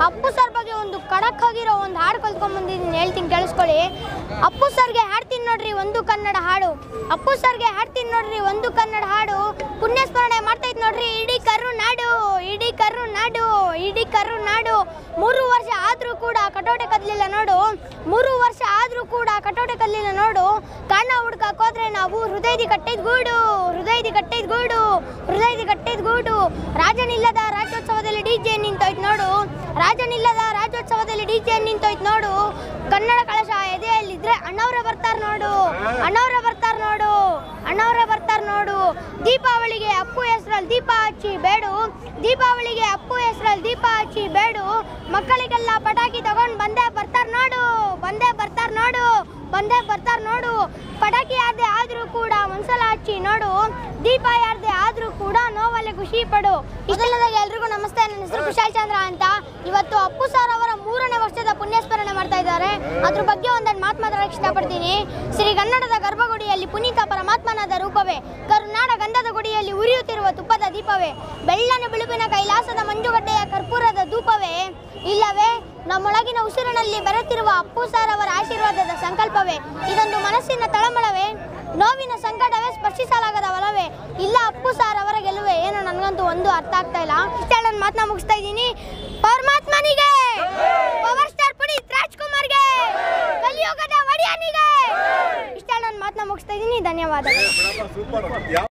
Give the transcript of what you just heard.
Appu sir ಬಗ್ಗೆ ಒಂದು ಖಡಕ್ ಆಗಿರೋ ಒಂದು ಹಾಡು ಕಲ್ತ್ಕೊಂಡ್ ಬಂದಿದ್ದೀನಿ, ಹೇಳ್ತೀನಿ ಕೇಳಿಸ್ಕೊಳ್ಳಿ. ಅಪ್ಪು ಸರ್ಗೆ ಹಾಡ್ತೀನಿ ನೋಡ್ರಿ ಒಂದು ಕನ್ನಡ ಹಾಡು. ಅಪ್ಪು ಸರ್ಗೆ ಹಾಡ್ತೀನಿ ನೋಡ್ರಿ ಒಂದು ಕನ್ನಡ ಹಾಡು. ಪುಣ್ಯಸ್ಮರಣೆ ಮಾಡ್ತೈತೆ ನೋಡ್ರಿ ಇಡೀ ಕರುನಾಡು, ಇಡೀ ಕರುನಾಡು, ಇಡೀ ಕರುನಾಡು. 3 ವರ್ಷ ಆದ್ರೂ ಕೂಡ ಕಟೋಟೆ ಕದಲಿಲ್ಲ ನೋಡು, 3 ವರ್ಷ ಆದ್ರೂ ಕೂಡ ಕಟೋಟೆ ಕದಲಿಲ್ಲ ನೋಡು. ಕಾರಣ ಹುಡ್ಕಕ್ ಹೋದ್ರೆ ನಾವು ಹೃದಯದಿ ಕಟ್ಟಿದ ಗೂಡು, ಹೃದಯದಿ ಕಟ್ಟಿದ ಗೂಡು, ಹೃದಯದಿ ಕಟ್ಟಿದ ಗೂಡು. ರಾಜನಿಲ್ಲದ ರಾಜ್ಯೋತ್ಸವದಲ್ಲಿ ಡಿಜೆ ನಿಂತೋಯ್ತು ನೋಡು, ರಾಜನಿಲ್ಲದ ರಾಜ್ಯೋತ್ಸವದಲ್ಲಿ ಡಿಜೆ ನಿಂತೋಯ್ತು ನೋಡು. ಕನ್ನಡ ಕಳಶ ಎದೆಯಲ್ಲಿದ್ರೆ ಅಣ್ಣವ್ರೆ ಬರ್ತಾರ ನೋಡು, ಅಣ್ಣವ್ರೆ ಬರ್ತಾರ ನೋಡು, ಅಣ್ಣವ್ರೆ ಬರ್ತಾರ ನೋಡು. ದೀಪಾವಳಿಗೆ ಅಪ್ಪು ಹೆಸರಲ್ಲಿ ದೀಪ ಹಚ್ಚಿ ಬೇಡು, ದೀಪಾವಳಿಗೆ ಅಪ್ಪು ಹೆಸರಲ್ಲಿ ದೀಪ ಹಚ್ಚಿ ಬೇಡು. ಮಕ್ಕಳಿಗೆಲ್ಲ ಪಟಾಕಿ ತಗೊಂಡು ಬಂದೇ ಬರ್ತಾರ ನೋಡು, ಬಂದೇ ಬರ್ತಾರ ನೋಡು, ಬಂದೇ ಬರ್ತಾರ ನೋಡು. ಪಟಾಕಿ ಯಾರ್ದೇ ಆದ್ರೂ ಕೂಡ ಒಂದ್ಸಲ ಹಚ್ಚಿ ನೋಡು, ದೀಪ ಯಾರ್ದೇ ಆದ್ರೂ ಕೂಡ ನೋವಲ್ಲೇ ಖುಷಿ ಪಡು. ಇದೆಲ್ಲದಾಗ ಎಲ್ರಿಗೂ ನಮಸ್ತೆ, ನನ್ನ ಹೆಸರು ಕುಶಾಲ್ ಚಂದ್ರ ಅಂತ. ಇವತ್ತು ಅಪ್ಪು ಸರ್ ಅವರ 3ನೇ ವರ್ಷದ ಪುಣ್ಯಸ್ಮರಣೆ ಮಾಡ್ತಾ ಇದ್ದಾರೆ. ಅದ್ರ ಬಗ್ಗೆ ಒಂದೆರಡು ಮಾತು ಮಾತಾಡಕ್ಕೆ ಇಷ್ಟಪಡ್ತೀನಿ. ಶ್ರೀಗನ್ನಡದ ಗರ್ಭಗುಡಿಯಲ್ಲಿ ಪುನೀತ ಪರಮಾತ್ಮನಾದ ರೂಪವೇ, ಕರುನಾಡ ಗಂಧದ ಗುಡಿಯಲ್ಲಿ ಉರಿಯುತ್ತಿರುವ ತುಪ್ಪದ ದೀಪವೇ, ಬೆಳ್ಳನೆ ಬಿಳುಪಿನ ಕೈಲಾಸದ ಮಂಜುಗಡ್ಡೆಯ ಕರ್ಪೂರದ ಧೂಪವೇ, ಇಲ್ಲವೇ ನಮ್ಮೊಳಗಿನ ಉಸಿರಿನಲ್ಲಿ ಬೆರೆತಿರುವ ಅಪ್ಪು ಸರ್ ಅವರ ಆಶೀರ್ವಾದದ ಸಂಕಲ್ಪವೇ. ಇದೊಂದು ಮನಸ್ಸಿನ ತಳಮಳವೇ, ನೋವಿನ ಸಂಕಟವೇ, ಸ್ಪರ್ಶಿಸಲಾಗದ ಒಲವೇ, ಇಲ್ಲ ಅಪ್ಪು ಸರ್ ಅವರ ಗೆಲುವೆ. ಏನೋ ನನಗಂತೂ ಒಂದು ಅರ್ಥ ಆಗ್ತಾ ಇಲ್ಲ. ಇಷ್ಟ ನನ್ನ ಮಾತನ್ನ ಮುಗಿಸ್ತಾ ಇದ್ದೀನಿ. ಪರಮಾತ್ಮನಿಗೆ, ಪವರ್ ಸ್ಟಾರ್ ಪುನೀತ್ ರಾಜ್ಕುಮಾರ್ಗೆ, ಕಲಿಯುಗದ ಒಡೆಯನಿಗೆ ಇಷ್ಟ ನನ್ನ ಮಾತನ್ನ ಮುಗಿಸ್ತಾ ಇದ್ದೀನಿ. ಧನ್ಯವಾದಗಳು.